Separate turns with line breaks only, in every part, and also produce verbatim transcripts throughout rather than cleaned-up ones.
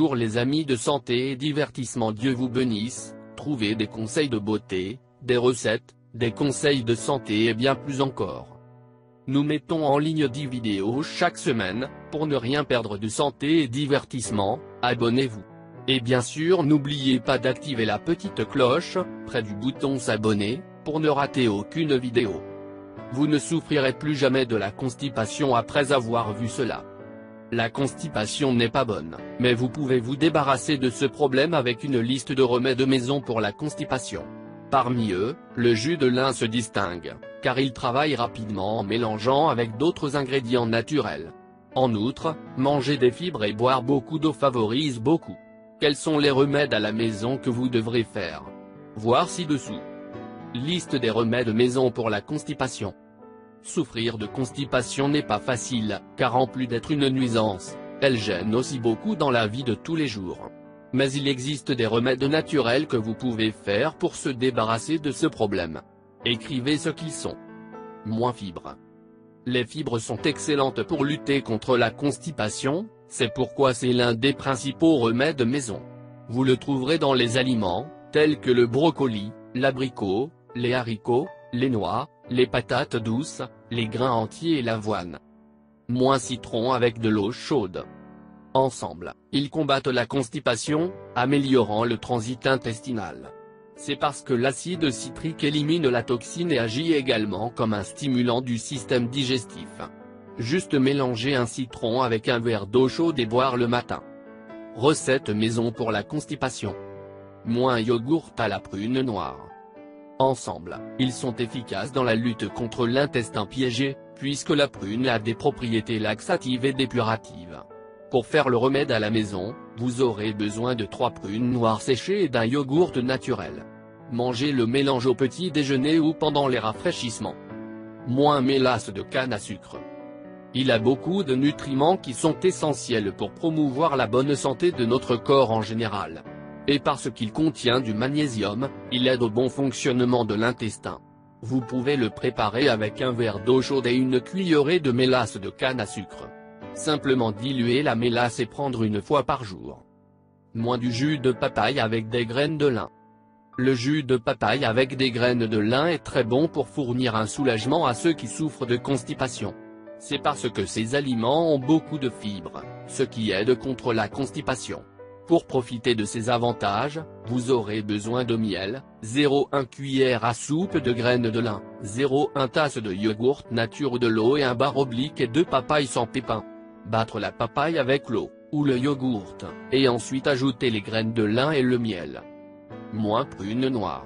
Bonjour les amis de santé et divertissement, Dieu vous bénisse. Trouvez des conseils de beauté, des recettes, des conseils de santé et bien plus encore. Nous mettons en ligne dix vidéos chaque semaine, pour ne rien perdre de santé et divertissement, abonnez-vous. Et bien sûr n'oubliez pas d'activer la petite cloche, près du bouton s'abonner, pour ne rater aucune vidéo. Vous ne souffrirez plus jamais de la constipation après avoir vu cela. La constipation n'est pas bonne, mais vous pouvez vous débarrasser de ce problème avec une liste de remèdes maison pour la constipation. Parmi eux, le jus de lin se distingue, car il travaille rapidement en mélangeant avec d'autres ingrédients naturels. En outre, manger des fibres et boire beaucoup d'eau favorise beaucoup. Quels sont les remèdes à la maison que vous devrez faire? Voir ci-dessous. Liste des remèdes maison pour la constipation. Souffrir de constipation n'est pas facile, car en plus d'être une nuisance, elle gêne aussi beaucoup dans la vie de tous les jours. Mais il existe des remèdes naturels que vous pouvez faire pour se débarrasser de ce problème. Écrivez ce qu'ils sont. Moins fibres. Les fibres sont excellentes pour lutter contre la constipation, c'est pourquoi c'est l'un des principaux remèdes maison. Vous le trouverez dans les aliments, tels que le brocoli, l'abricot, les haricots, les noix, les patates douces, les grains entiers et l'avoine. Moins citron avec de l'eau chaude. Ensemble, ils combattent la constipation, améliorant le transit intestinal. C'est parce que l'acide citrique élimine la toxine et agit également comme un stimulant du système digestif. Juste mélanger un citron avec un verre d'eau chaude et boire le matin. Recette maison pour la constipation. Moins yogourt à la prune noire. Ensemble, ils sont efficaces dans la lutte contre l'intestin piégé, puisque la prune a des propriétés laxatives et dépuratives. Pour faire le remède à la maison, vous aurez besoin de trois prunes noires séchées et d'un yogourt naturel. Mangez le mélange au petit déjeuner ou pendant les rafraîchissements. Moins mélasse de canne à sucre. Il a beaucoup de nutriments qui sont essentiels pour promouvoir la bonne santé de notre corps en général. Et parce qu'il contient du magnésium, il aide au bon fonctionnement de l'intestin. Vous pouvez le préparer avec un verre d'eau chaude et une cuillerée de mélasse de canne à sucre. Simplement diluer la mélasse et prendre une fois par jour. Moins du jus de papaye avec des graines de lin. Le jus de papaye avec des graines de lin est très bon pour fournir un soulagement à ceux qui souffrent de constipation. C'est parce que ces aliments ont beaucoup de fibres, ce qui aide contre la constipation. Pour profiter de ces avantages, vous aurez besoin de miel, zéro virgule un cuillère à soupe de graines de lin, zéro virgule un tasse de yogourt nature ou de l'eau et un bar oblique et deux papayes sans pépins. Battre la papaye avec l'eau, ou le yogourt, et ensuite ajouter les graines de lin et le miel. Moins prune noire.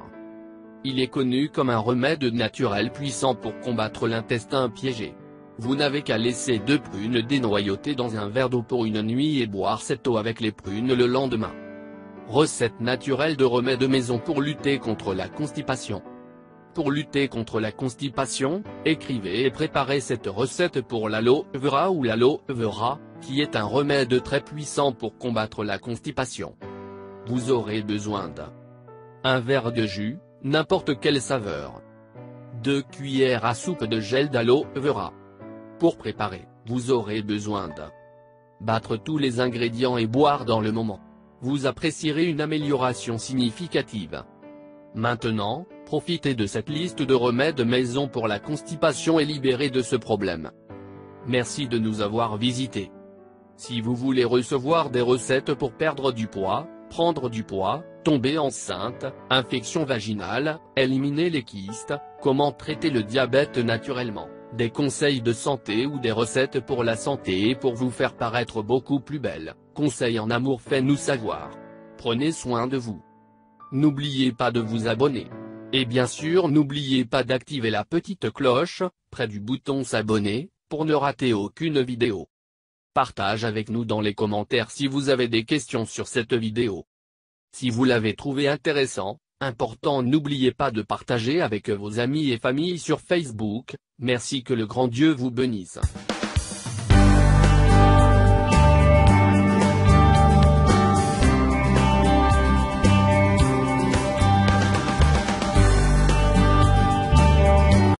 Il est connu comme un remède naturel puissant pour combattre l'intestin piégé. Vous n'avez qu'à laisser deux prunes dénoyautées dans un verre d'eau pour une nuit et boire cette eau avec les prunes le lendemain. Recette naturelle de remède maison pour lutter contre la constipation. Pour lutter contre la constipation, écrivez et préparez cette recette pour l'aloe vera ou l'aloe vera, qui est un remède très puissant pour combattre la constipation. Vous aurez besoin de un verre de jus, n'importe quelle saveur. deux cuillères à soupe de gel d'aloe vera. Pour préparer, vous aurez besoin de battre tous les ingrédients et boire dans le moment. Vous apprécierez une amélioration significative. Maintenant, profitez de cette liste de remèdes maison pour la constipation et libérez de ce problème. Merci de nous avoir visités. Si vous voulez recevoir des recettes pour perdre du poids, prendre du poids, tomber enceinte, infection vaginale, éliminer les kystes, comment traiter le diabète naturellement, des conseils de santé ou des recettes pour la santé et pour vous faire paraître beaucoup plus belle, conseils en amour, faites-nous savoir. Prenez soin de vous. N'oubliez pas de vous abonner. Et bien sûr n'oubliez pas d'activer la petite cloche, près du bouton s'abonner, pour ne rater aucune vidéo. Partage avec nous dans les commentaires si vous avez des questions sur cette vidéo. Si vous l'avez trouvé intéressant, important, n'oubliez pas de partager avec vos amis et familles sur Facebook. Merci, que le grand Dieu vous bénisse.